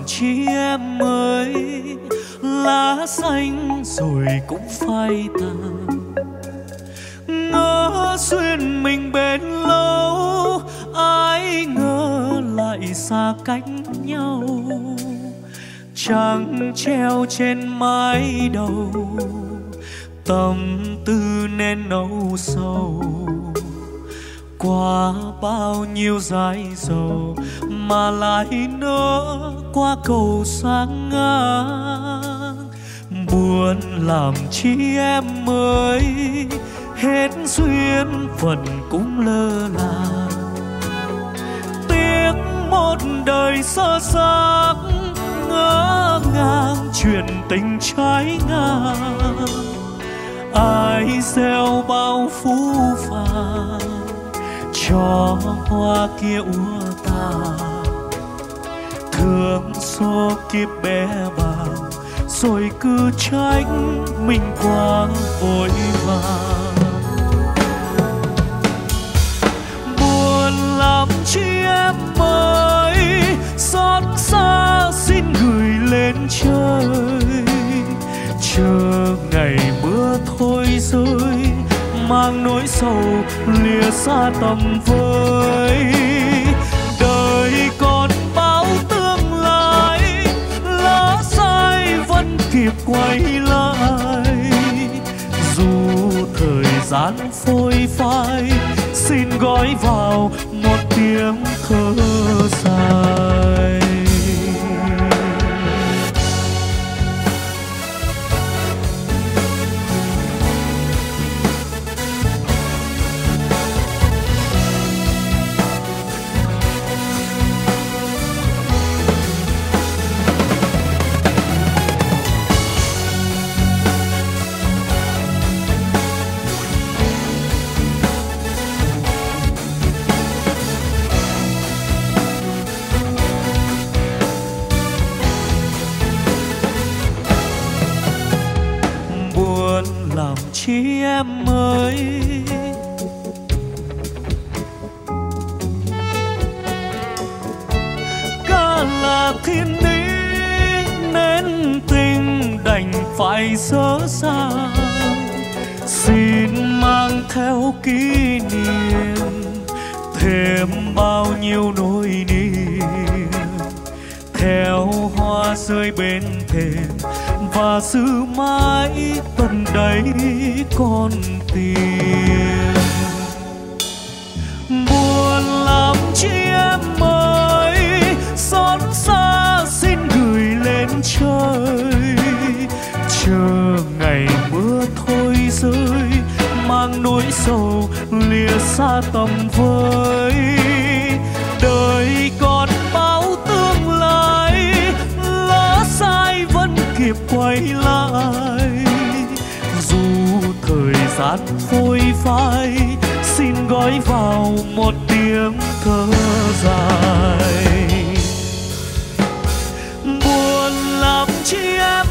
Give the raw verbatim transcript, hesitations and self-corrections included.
chi em ơi, lá xanh rồi cũng phai tàn. Ngỡ duyên mình bên lâu, ai ngờ lại xa cách nhau. Trăng treo trên mái đầu, tâm tư nên nâu sầu. Qua bao nhiêu dải dầu mà lại nỡ qua cầu sang ngang. Buồn làm chi em ơi, hết duyên phận cũng lơ là. Tiếc một đời sơ xác, ngỡ ngàng chuyện tình trái ngang. Ai gieo bao phũ phàng cho hoa kia úa tàn. Thương số kiếp bé bàng rồi cứ trách mình quá vội vàng. Buồn lắm chi em ơi, xót xa xin gửi lên trời. Chờ ngày mưa thôi rơi, mang nỗi sầu lìa xa tầm với. Đời còn bao tương lai, lỡ sai vẫn kịp quay lại. Dù thời gian phôi phai, xin gói vào một tiếng thở dài. Làm chi em ơi, cả là thiên ý nên tình đành phải dở dang. Xin mang theo kỷ niệm, thêm bao nhiêu nỗi niềm. Theo hoa rơi bên thềm và giữ mãi tận đáy con tim. Buồn lắm chi em ơi, xót xa xin gửi lên trời. Chờ ngày mưa thôi rơi, mang nỗi sầu lìa xa tầm với. Đời còn bao tương lai, lỡ sai vẫn kịp quay lại. Dù thời gian phôi phai, xin gói vào một tiếng thở dài. Buồn lắm chi em